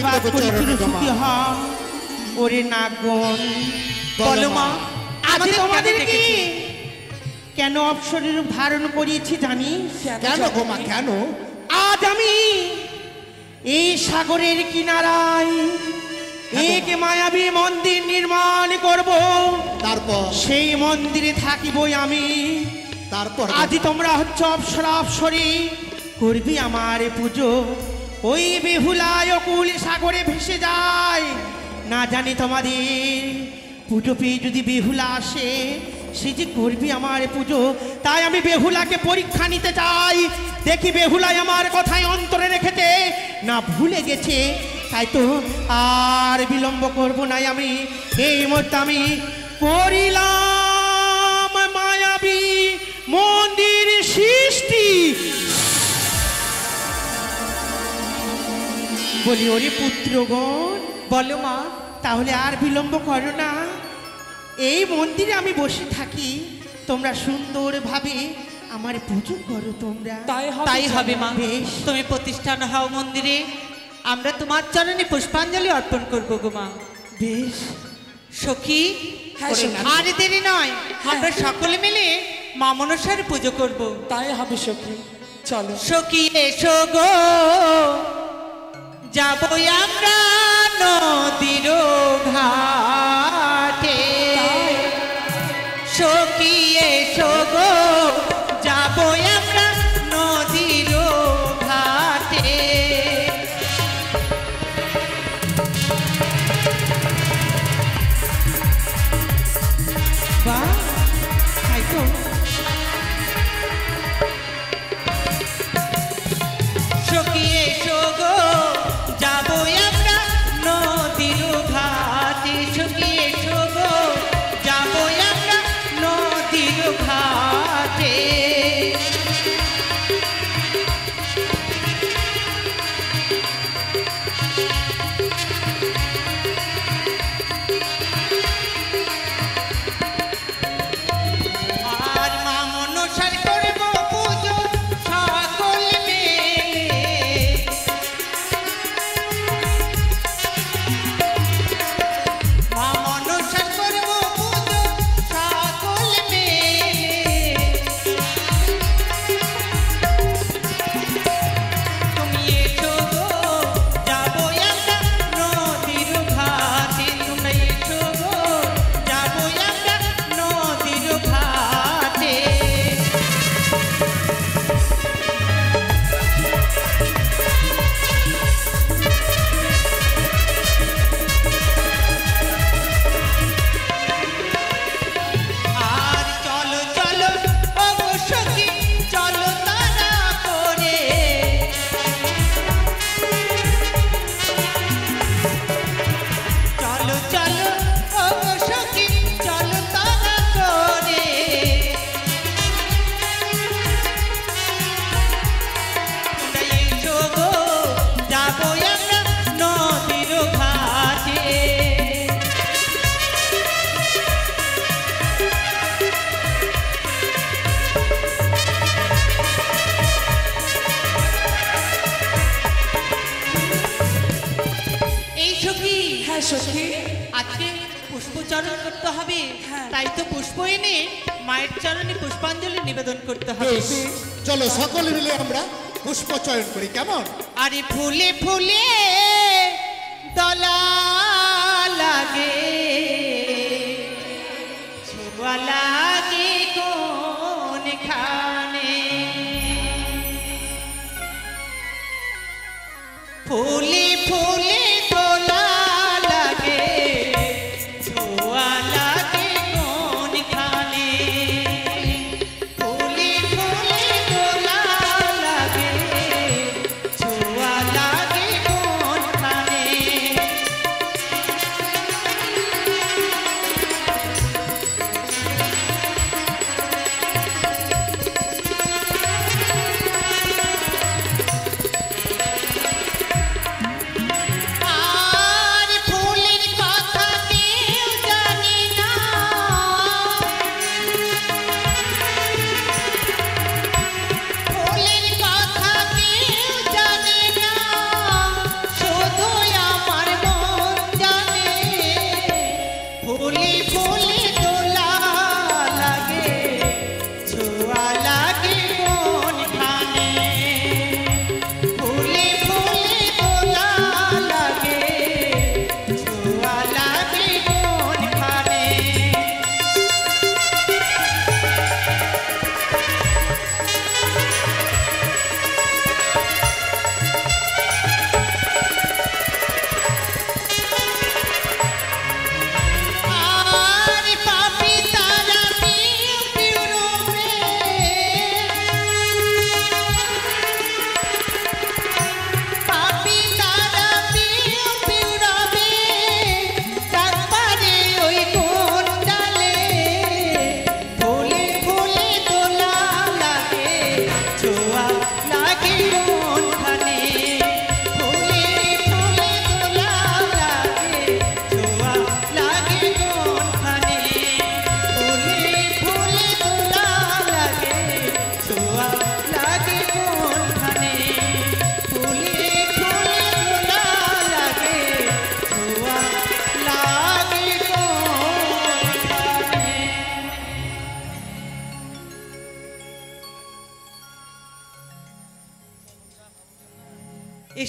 আশীর্বাদ করি সুখী হও। ওরে নাগন বলো মা, আজ তোমাদেরকে কেন অপসরের রূপ ধারণ করিয়েছি জানিস? কেন গো মা, কেন? আজ আমি এই সাগরের কিনারায় এক মায়াবী মন্দির নির্মাণ করব। তারপর সেই মন্দিরে থাকিবই আমি। তারপর আজ তোমরা হচ্ছে অপসরা অপসরী, করবি আমার পুজো। ওই বেহুলায় অকুল সাগরে ভেসে যায়, না জানি তোমাদের পুজো পেয়ে যদি বেহুলা আসে, সে যে করবি আমার পুজো। তাই আমি বেহুলাকে পরীক্ষা নিতে চাই, দেখি বেহুলায় আমার কথায় অন্তরে রেখেছে না ভুলে গেছে। তাই তো আর বিলম্ব করব না, আমি এই মুহূর্তে আমি করিলাম মায়াবী মন্দির সৃষ্টি। বলি ওরে পুত্রগণ, বলো মা। তাহলে আর বিলম্ব করো না, এই মন্দিরে আমি বসে থাকি, তোমরা সুন্দরভাবে আমার পুজো করো। তোমরা তাই হবে মা। বেশ, তুমি প্রতিষ্ঠান হও মন্দিরে, আমরা তোমার চরণে পুষ্পাঞ্জলি অর্পণ করবো গো মা। বেশ। সখী, হ্যাঁ, সখী। আর দেরি নয়, আমরা সকলে মিলে মা মনসার পুজো করব। তাই হবে সখী, চলো। সখী এসো গো, যাবো আমরা নদীর ঘাটে। সখী এসো গো, যাবো আমরা নদীর ঘাটে। বাহ, তাই তো। সখী এসো গো, যাবো আমরা নদীর ঘাটে। সখী এসো গো, যাবো আমরা নদীর ঘাটে। আর মা মনসার করবো পুজো সকল মিলে। মা মনসার করবো পুজো সকল মিলে। তুমি এসো গো, যাবো আমরা নদীর ঘাটে। তুমি এসো গো, যাবো আমরা নদীর ঘাটে। আর চলো চলো ওগো সখী, চলো তাড়া করে। চলো চলো ওগো সখী, চলো তাড়া করে। তোমরা এসো গো, যাবো আমরা নদীর ঘাটে। এই সখী, হ্যাঁ সখী, আজকে পুষ্পচরণ করতে হবে, হ্যাঁ। তাই তো পুষ্প এনে মায়ের চরণে পুষ্পাঞ্জলি নিবেদন করতে হবে। বেশ, চলো সকলে মিলে আমরা পুষ্প চয়ন করি, কেমন? আরে ফুলে ফুলে দলা লাগে, ছোয়া লাগে কোন খানে। ফুলে ফুলে দোলা লাগে, ছোয়া লাগে কোন খানে। ফুলে ফুলে দোলা লাগে, ছোয়া লাগে কোন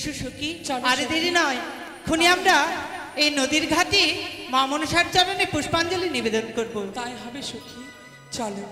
এসো সখী, চলো, আরে সখী। দেরি নয়, খুনি আমরা এই নদীর ঘাটে মা মনসার চরণে পুষ্পাঞ্জলি নিবেদন করব। তাই হবে সখী, চলো।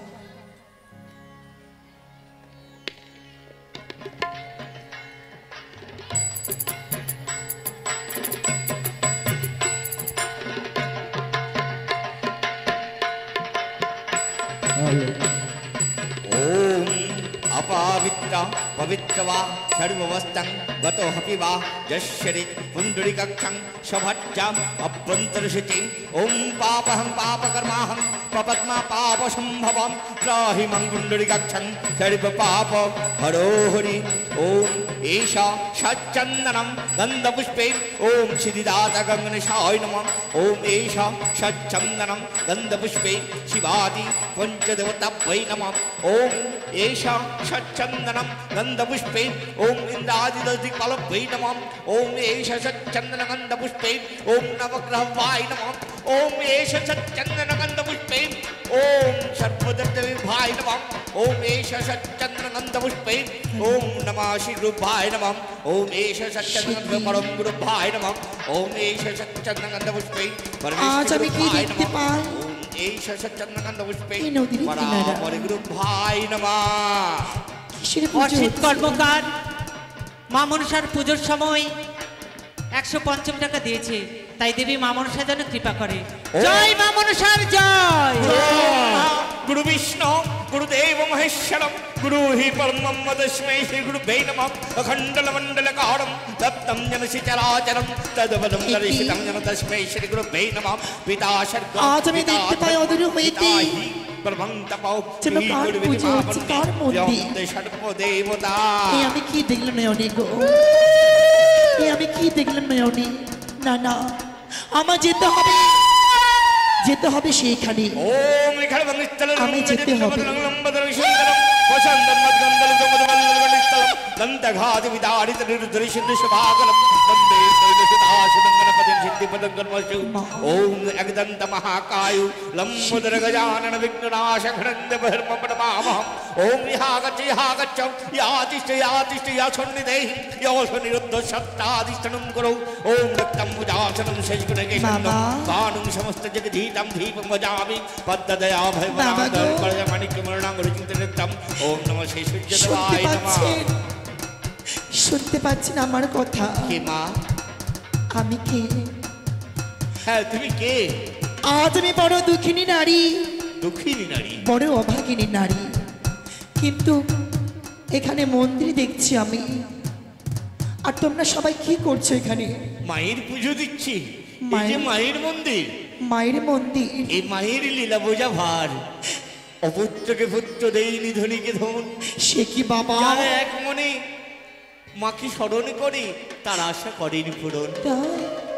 ओम अपावित्र पवित्र वा सर्ववस्तं गतो हपि वा यश्री पुंडरीकक्षं शभज्जाम अभ्यन्तरशुचिं ओम पापहं पापकर्माहं पपद्मा पापसंभवं त्राहि मं पुंडरीकक्षं सर्व पाप हरो हरि ओम एषा सच्चन्दनं गन्धपुष्पे ओम सिद्धिदाता गङ्गनेशाय नमः ओम एषा सच्चन्दनं गन्धपुष्पे शिवादि पंचदेवताभ्यै नमः ओम एषा सच्चन्दनं गन्धपुष्पे ओम इन्द्रादिदधिपालभ्यै नमः ओम एषा सच्चन्दनं गन्धपुष्पे ओम नवग्रहाय नमः ओम एषा सच्चन्दनं गन्धपुष्पे ओम सर्वदेवताभ्यै नमः ओम एषा सच्चन्दनं गन्धपुष्पे ओम नमः श्रीरूपाय नमः ओम एषा सच्चन्दनं परम गुरुभ्याय नमः ओम एषा सच्चन्दनं गन्धपुष्पे আজ আমি কি परमेश्वराय দেখতে नमः পাই? ओम एषा सच्चन्दनं गन्धपुष्पे এই নদীর কিনারা। পরাপর গুরুভ্যায় নমঃ কিসের পুজো অসিত হচ্ছে? কর্মকার মা মনসার পুজোর সময় 150 টাকা দিয়েছে, তাই দেবী মা মনসা যেন কৃপা করে। জয় মা মনসার জয়। गुरु विष्णु गुरुदेव महेश्वरम गुरु ही परमं तस्मै श्री गुरुभ्यै नमः अखंडल मंडल कारं तप्तं जनसि चराचरं तद्वदं दर्शितं जन तस्मै श्री गुरुभ्यै नमः पिता शर्ग আজ আমি দেখতে পাই অদূর হইতে परमं तपो যেন কার পুজো হচ্ছে, কার মন্দির? ষড়প দেবতা এই আমি কি দেখলাম নয়নে গো, এই আমি কি দেখলাম নয়নে? না না, আমার যেতে হবে, যেতে হবে সেইখানে। ओम इखड़ मंगल আমি যেতে হবে। लंबदर विशंकरम वसंतम मदगंधल दमदमल गणिस्तलम दंतघात विदारित निर्दरिशिंद शुभागलम वंदे सैलसुदासुदंगन पदं सिद्धिपदं कर्मसु ओम एकदंत महाकायु लंबोदर गजानन विघ्ननाश खंड बहिर्मपडमामहं ओम यागच्छ यातिष्ठ यासन्निधेहि योसनिरुद्ध सत्तादिष्टनं करो ओम रक्तं मुजासनं सजगुणकेशनं बाबा। कानुं समस्त जगदीतं दीपं भजामि पद्मदया बाबा भयवनादर गो। परजमाणिक्यमरणां रुचितनित्यं ओम नमः श्री শুনতে सूर्यदेवाय नमः পাচ্ছেন, শুনতে পাচ্ছেন আমার কথা? কে মা আমি কে? হ্যাঁ তুমি কে আজ আমি বড় দুঃখিনী নারী, দুঃখিনী নারী বড় অভাগিনী নারী, কিন্তু এখানে মন্দির দেখছি আমি, আর তোমরা সবাই কি করছো এখানে? মায়ের পুজো দিচ্ছি এই যে মায়ের- মায়ের মন্দির মায়ের মন্দির? এই মায়ের লীলা বোঝা ভার অপুত্রকে পুত্র দেই নিধনীকে ধন সে কি বাবা? যারা এক মনে মাকে স্মরণ করে তার আশা করেনি পূরণ তাই?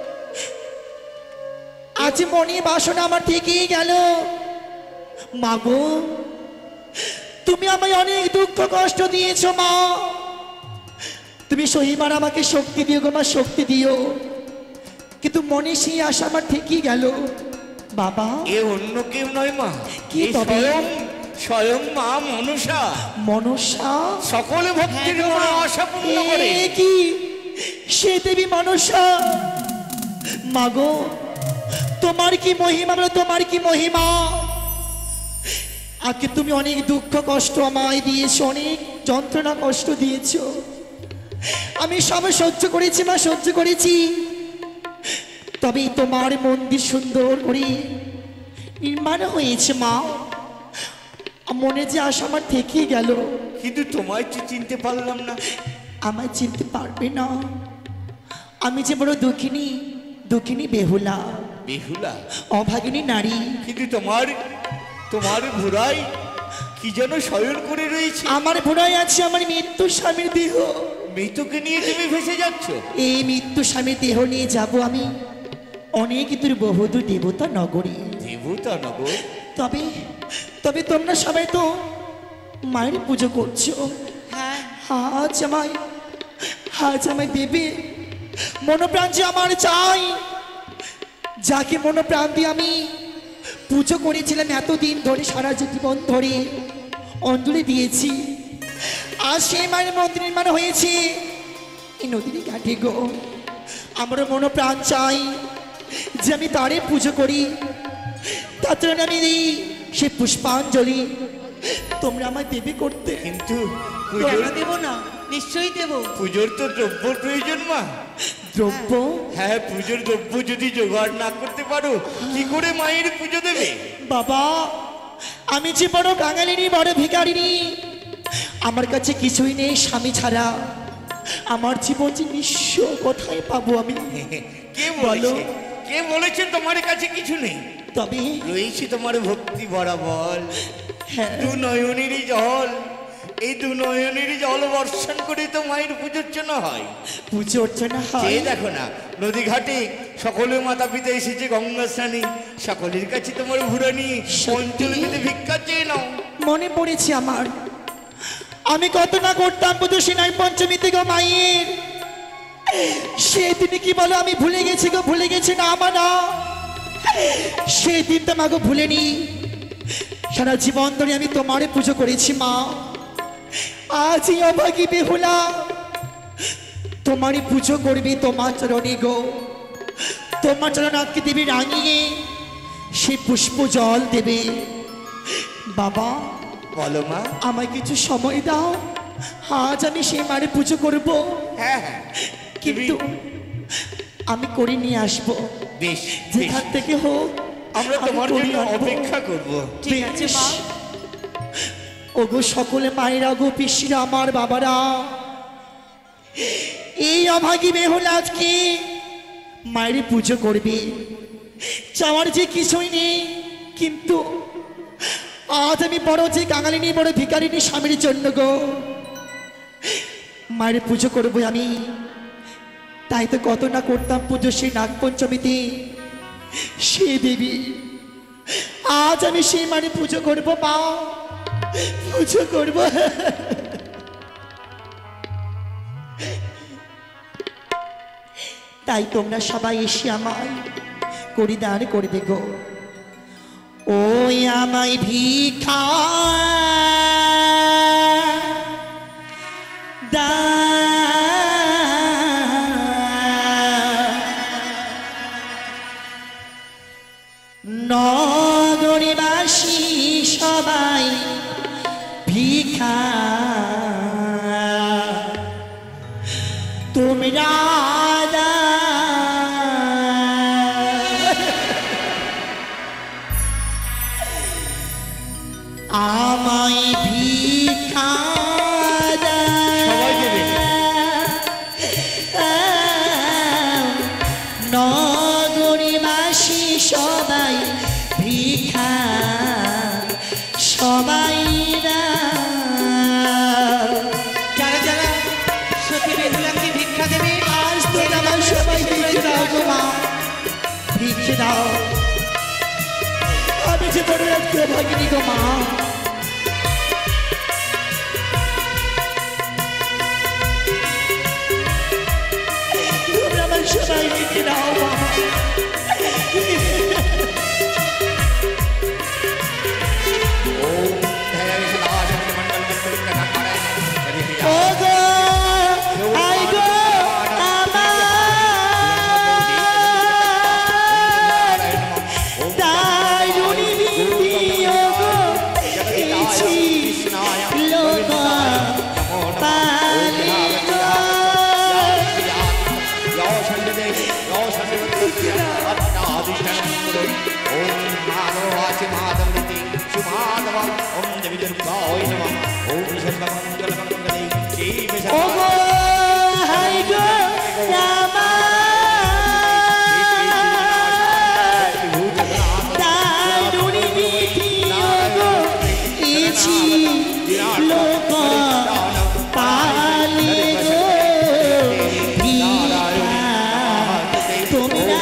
আজ মনে বাসনা আমার থেকেই গেল। মাগো, তুমি আমায় অনেক দুঃখ কষ্ট দিয়েছো মা, তুমি সহিবার আমাকে শক্তি দিও গো মা, শক্তি দিও, কিন্তু মনে সেই আশা আমার থেকেই গেল বাবা। এ অন্য কেউ নয় মা কি এ তবে? স্বয়ং মা মনসা মনসা? সকলে ভক্তির মনে আশা পূর্ণ করে এ কি সে দেবী মনসা? মাগো, তোমার কি মহিমা বলো, তোমার কি মহিমা? আজকে তুমি অনেক দুঃখ কষ্ট আমায় দিয়েছো, অনেক যন্ত্রণা কষ্ট দিয়েছো, আমি সব সহ্য করেছি মা, সহ্য করেছি, তবে তোমার মন্দির সুন্দর করে নির্মাণ হয়েছে মা, মনে যে আশা আমার থেকেই গেল। কিন্তু তোমায় তো চিনতে পারলাম না আমায় চিনতে পারবে না, আমি যে বড় দুঃখিনী, দুঃখিনী বেহুলা, বেহুলা অভাগিনী নারী। কিন্তু তোমার তোমার ভুরাই কি যেন শয়ন করে রয়েছে আমার ভোড়ায় আছে আমার মৃত্যু স্বামীর দেহ, মৃতকে নিয়ে তুমি ভেসে যাচ্ছ এই মৃত্যু স্বামীর দেহ নিয়ে যাব আমি অনেক দূর, বহুদূর দেবতা নগরী। দেবতা নগর তবে তবে তোমরা সবাই তো মায়ের পুজো করছো, হ্যাঁ, আজ আমায় দেবে মনোপ্রাণ যে আমার চাই, যাকে মনোপ্রাণ দিয়ে আমি পুজো করেছিলাম এতদিন ধরে, সারা জীবন ধরে অঞ্জলি দিয়েছি, আজ সেই মায়ের মন্দির নির্মাণ হয়েছে, এই নদীর ঘাটে গো। আমার মনো প্রাণ চাই যে আমি তারে পুজো করি, তাতে আমি দিই সে পুষ্পাঞ্জলি। তোমরা আমায় দেবে করতে। কিন্তু কেন দেবো না? নিশ্চয়ই দেবো। পুজোর তো দ্রব্য প্রয়োজন মা। দ্রব্য? হ্যাঁ, পুজোর দ্রব্য যদি জোগাড় না করতে পারো কি করে মায়ের পুজো দেবে? বাবা, আমি যে বড় বাঙালিনী, বড় ভিখারিনী, আমার কাছে কিছুই নেই স্বামী ছাড়া। আমার জীবন যে নিঃস্ব, কোথায় পাবো আমি? কে বলো। বলেছে? কে বলেছে তোমার কাছে কিছু নেই? তবে রয়েছে তোমার ভক্তি বরাবর। হ্যাঁ, দু নয়নেরই জল, এই দু নয়নেরই জল বর্ষণ করে তো মায়ের পুজোর জন্য হয়। পুজো অর্চনা সে হয়। দেখো না, নদী ঘাটে সকলে মাতা পিতা এসেছে গঙ্গা স্নানে, সকলের কাছে তোমার ভুরানি অঞ্চল পেতে ভিক্ষা চেয়ে নাও। মনে পড়েছে আমার, আমি কত না করতাম পুজো সিনাই পঞ্চমীতে গো মায়ের। সেদিন কি বলো আমি ভুলে গেছি গো, ভুলে গেছি না আমার না। সেদিন তো মাগো ভুলেনি, সারা জীবন ধরে আমি তোমারে পুজো করেছি মা। আজ এই অভাগী বেহুলা তোমারই পুজো করবে তোমার চরণে গো। তোমার চরণ আজকে দেবী রাঙিয়ে সে পুষ্প জল দেবে। বাবা, বলো মা। আমায় কিছু সময় দাও, আজ আমি সেই মারে পুজো করব। হ্যাঁ হ্যাঁ, কিন্তু আমি করে নিয়ে আসবো, বেশ বেশ, যেখান থেকে হোক আমরা আমি তোমার করে জন্য আনবো। অপেক্ষা করব। ঠিক আছে মা। ওগো সকলে মায়েরা গো, পিসিরা, আমার বাবারা, এই অভাগী বেহুলা আজকে মায়ের পুজো করবে। চাওয়ার যে কিছুই নেই, কিন্তু আজ আমি বড় যে কাঙালিনী, বড় ভিখারিনী স্বামীর জন্য গো মায়ের পুজো করবো আমি। তাই তো কত না করতাম পুজো সেই নাগপঞ্চমীতে। সে দেবী, আজ আমি সেই মায়ের পুজো করবো মা, পুজো করবো। তাই তোমরা সবাই এসে আমায় করিদান করবে গো। ওই আমায় ভিক্ষা নগরবাসী সবাই ভিক্ষা তোমরা আমায় ভিক্ষা সবাই দেবে। নগরবাসী সবাই ভিক্ষা সবাই যারা যারা সতী বেহুলাকে ভিক্ষা দেবে, আজ তো আমার সবাই ভিক্ষে দাও গো মা, ভিক্ষে দাও। আমি যে বড় একটা ভাগিনী গো মা। তোমরা আমার সবাই ভিক্ষে দাও মা। ওম ধ্যায় সদাশিব মণ্ডল বিষ্ণু নারায়ণ হরি হরি। ও গো, আই গো আমার দারুণী বিধি, ও গো এছি লোক পালি গো। ও গো, হাই গো রামা দারুণী বিধি, ও গো এছি লোক পালি গো। তোমরা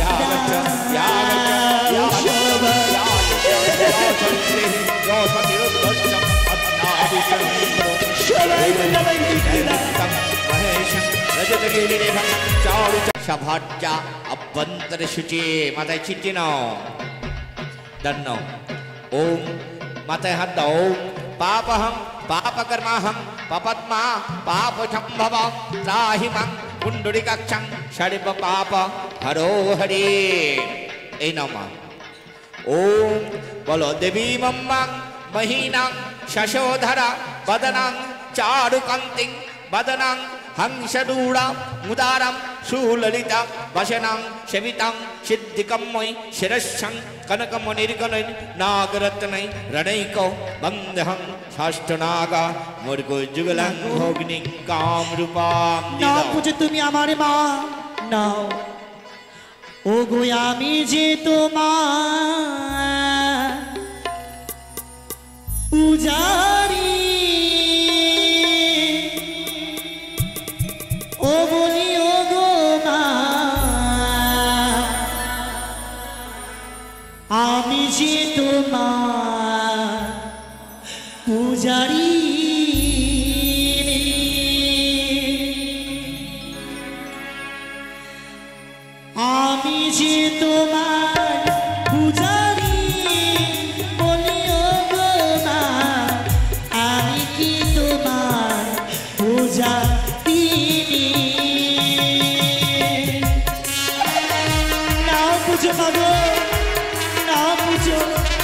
সভাজ্যা অভ্যন্তরে শুচি, মাথায় ছিটে নাও, দণ্ড। ওম, মাথায় হাত দাও। ওম পাপহং পাপকর্মাহং পাপাত্মা পাপ সম্ভব ত্রাহি মাং পুণ্ডরিকাক্ষং সর্ব পাপ হরো হরে। এই নাও মা। ওম বলো দেবী মম্মাং মহিনাং শশোধরা বদনাং চারুকান্তিং বদনাং হংসদূড়া মুদারম সুললিতা বসনাং সেবিতাং সিদ্ধিকম্ময় শিরস্যং কনকমণির্গণৈ নাগরত্नै রণৈক বন্ধহং ষষ্ঠনাগা মুর্গযুগলং ভগ্নিং কামরূপাম নাও পুজো তুমি আমার মা নাও। ও গো আমি যে তোমার পূজারি, ও বলি ও গো মা আমি যে তোমার পূজারি। আমি যে তোমার পূজারি বলি ও গো মা আমি কি তোমার পূজারি। নাও পুজো পাবো নাও পুজো।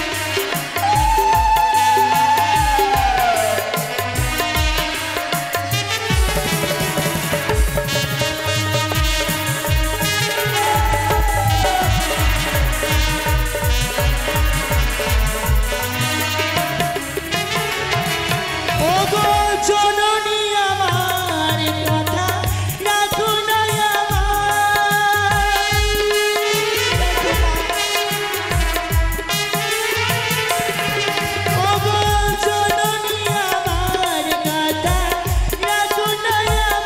জননী আমার কথা রাখো না আমার জননী আমার কথা রাখো না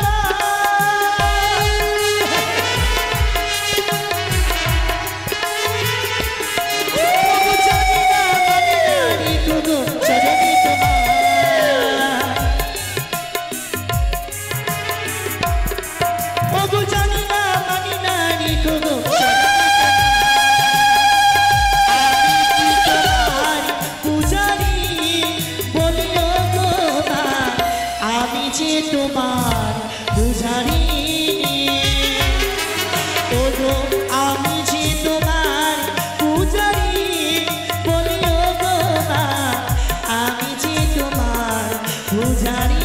তোমার পূজারি। ও গো আমি যে তোমার পূজারি বলি ও গো মা আমি যে তোমার পূজারি।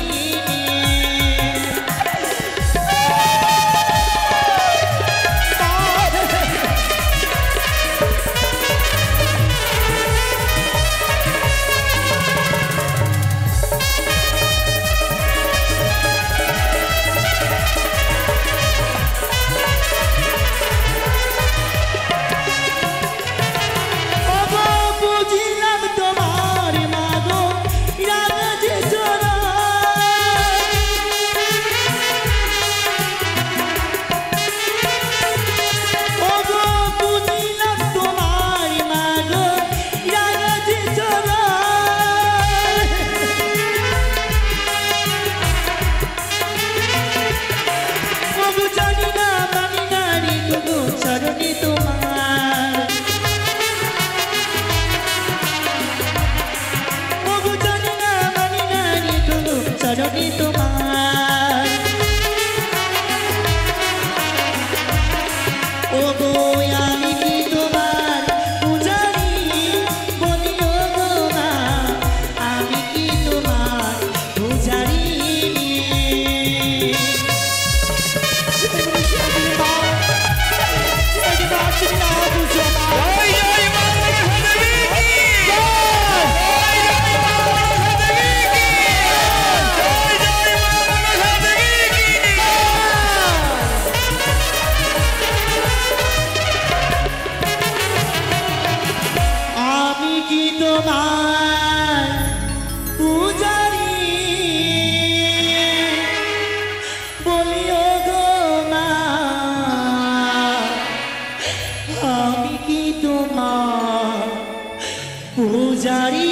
চরণে তোমার ও গো আমি কি তোমার পূজারি বলি ও গো মা আমি কি তোমার পূজারি। তোমার পূজারি বলি ও গো মা আমি কি তোমার পূজারি।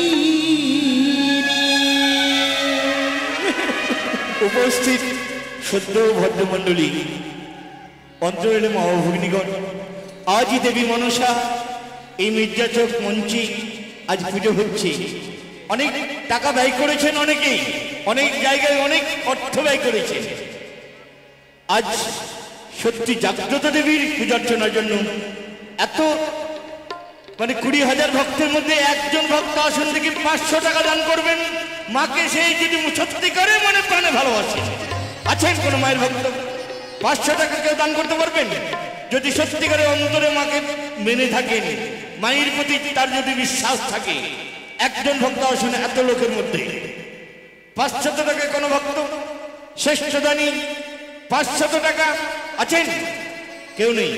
উপস্থিত সদ্য ভদ্রমণ্ডলী অন্তরের মহাভগ্নিগণ, আজই দেবী মনসা এই মির্জাচক মঞ্চে আজ পুজো হচ্ছে। অনেক টাকা ব্যয় করেছেন অনেকেই, অনেক জায়গায় অনেক অর্থ ব্যয় করেছে। আজ সত্যি জাগ্রত দেবীর পূজার্চনার জন্য এত 20,000 ভক্তের মধ্যে একজন ভক্ত আসুন দেখি 500 টাকা দান করবেন। মাকে সেই যদি সত্যি করে মনে প্রাণে ভালোবাসে, আছেন কোন মায়ের ভক্ত 500 টাকা কেউ দান করতে পারবেন? যদি সত্যিকারে অন্তরে মাকে মেনে থাকেন, মায়ের প্রতি তার যদি বিশ্বাস থাকে, একজন ভক্ত আসুন এত লোকের মধ্যে 500 টাকা কোন ভক্ত শ্রেষ্ঠ দানী 500 টাকা আছেন? কেউ নেই?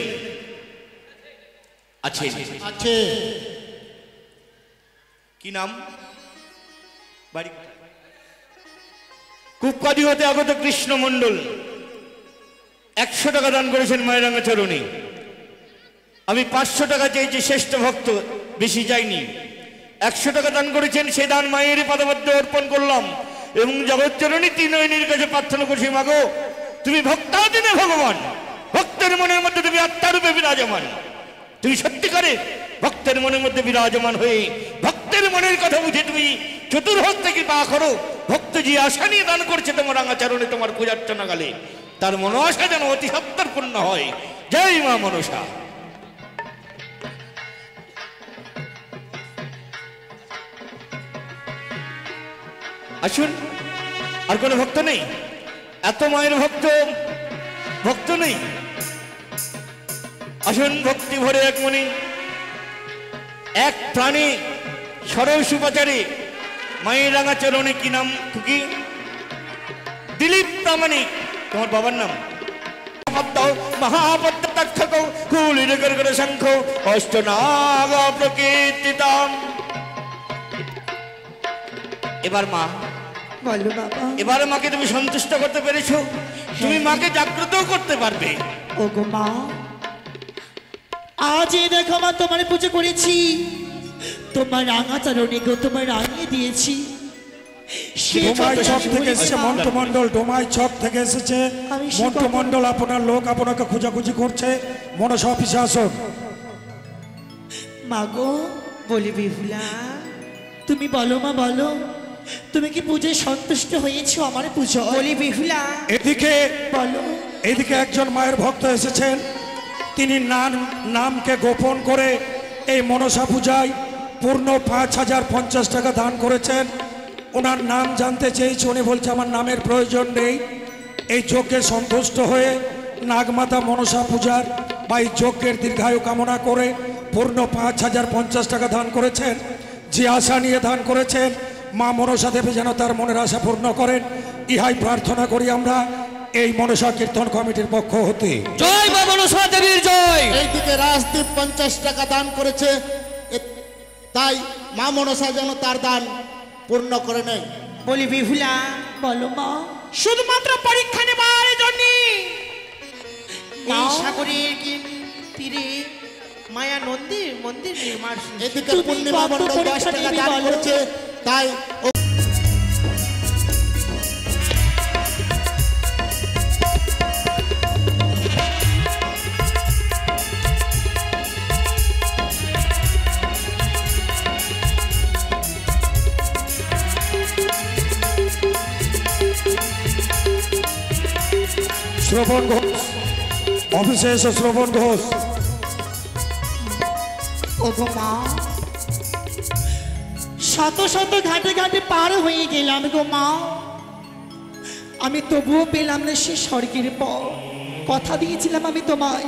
আছেন? আছে। কি নাম? বাড়ি কুপকাদি হতে আগত কৃষ্ণ মণ্ডল 100 টাকা দান করেছেন মায়ের রাঙা চরণে। আমি 500 টাকা চেয়েছি, শ্রেষ্ঠ ভক্ত, বেশি চাইনি। 100 টাকা দান করেছেন, সে দান মায়ের পদপদ্মে অর্পণ করলাম এবং জগৎচরণী ত্রিনয়নীর কাছে প্রার্থনা করছি, মাগো তুমি ভক্তাদিনে ভগবান, ভক্তের মনের মধ্যে তুমি আত্মারূপে বিরাজমান। তুমি সত্যিকারে ভক্তের মনের মধ্যে বিরাজমান হয়ে ভক্তের মনের কথা বুঝে তুমি চতুর্হস্তে কৃপা করো। ভক্ত যে আশা নিয়ে দান করছে তোমার রাঙাচরণে তোমার পূজার্চনা কালে, তার মনোআশা যেন অতি সত্তর পূর্ণ হয়। জয় মা মনসা। আসুন, আর কোনো ভক্ত নেই? এত মায়ের ভক্ত নেই? আসুন, ভক্তি ভরে এক মনে এক প্রাণে সরল সুপাচারে মায়ের রাঙা চরণে। কি নাম খুকি? দিলীপ প্রামাণিক। তোমার বাবার নাম? এবার মা, বলো বাবা। এবারে মাকে তুমি সন্তুষ্ট করতে পেরেছো, তুমি মাকে জাগ্রত করতে পারবে। ওগো মা, আজ এই দেখো মা, তোমার পুজো করেছি, তোমার রাঙা চরণে গো তোমার রাঙিয়ে দিয়েছি। ডোমাই চক থেকে এসেছে মন্টু মন্ডল, ডোমাই চক থেকে এসেছে মন্টু মন্ডল। আপনার লোক আপনাকে খোঁজাখুঁজি করছে, মনসা অফিসে আসুন। মাগো বলি বিহুলা, তুমি বলো মা, বলো তুমি কি পুজোয় সন্তুষ্ট হয়েছো আমার পুজো? বলি বিহুলা, বলো। এদিকে একজন মায়ের ভক্ত এসেছেন, তিনি নামকে গোপন করে এই মনসা পূজায় পূর্ণ 5,050 টাকা দান করেছেন। ওনার নাম জানতে চেয়েছি, উনি বলছে আমার নামের প্রয়োজন নেই। এই যজ্ঞে সন্তুষ্ট হয়ে নাগমাতা মনসা পূজার বা এই যজ্ঞের দীর্ঘায়ু কামনা করে পূর্ণ 5,050 টাকা দান করেছেন। যে আশা নিয়ে দান করেছেন, মা মনসা দেবী যেন তার মনের আশা পূর্ণ করেন, ইহাই প্রার্থনা করি আমরা এই মনসা কীর্তন কমিটির পক্ষ হতে। জয় মা মনসা দেবীর জয়। এইদিকে রাজদীপ 50 টাকা দান করেছে, তাই মা মনসা যেন তার দান পূর্ণ করে নেয়। বলি বিহুলা, বলো মা। শুধুমাত্র পরীক্ষা নেবার জন্য এই নাও। সাগরের তীরে মায়া মন্দির নির্মাণ। এদিকে তুমি পূর্ণিমা কত মন্ডল 10 পরীক্ষা টাকা নেবে দান বলো? করেছে, তাই শ্রবণ ঘোষ অফিসে এসে শ্রবণ ঘোষ। ওগো মা, শত শত ঘাটে ঘাটে পার হয়ে গেলাম গো মা, আমি তবুও পেলাম না সে স্বর্গের পথ। কথা দিয়েছিলাম আমি তোমায়,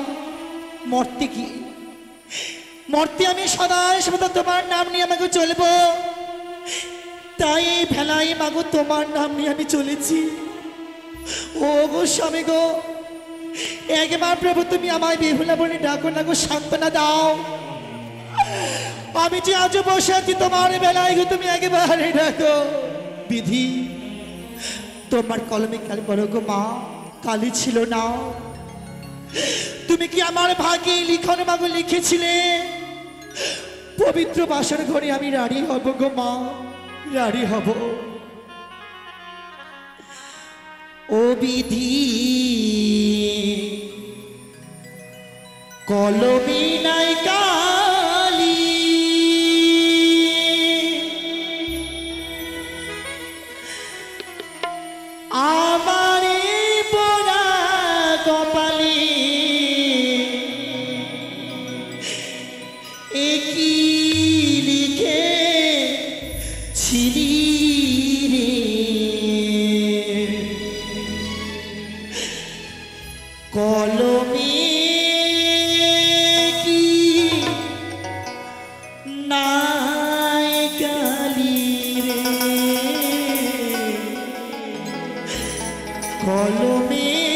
মর্তে আমি সদাই সর্বদা তোমার নাম নিয়ে আমাকে চলবো, তাই এই ভেলায় মাগো তোমার নাম নিয়ে আমি চলেছি। ও গো স্বামী গো, একবার প্রভু তুমি আমায় বেহুলা বলে ডাকো না গো, সান্ত্বনা দাও। আমি যে আজ বসে আছি তোমার বেলায় গো, তুমি একেবারে ডাকো। বিধি তোমার কলমে কাল বলো গো মা, কালি ছিল না। তুমি কি আমার ভাগ্যে লিখন মাগো লিখেছিলে, পবিত্র বাসর ঘরে আমি রানী হব গো মা, রানী হব। ও বিধি কলমে নাই কালি, কলমে